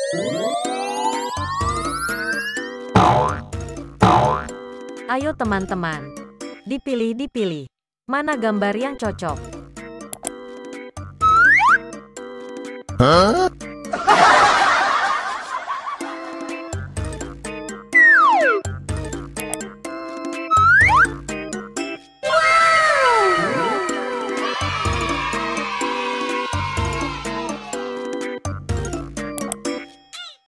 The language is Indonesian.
Ayo teman-teman, dipilih. Mana gambar yang cocok? Huh?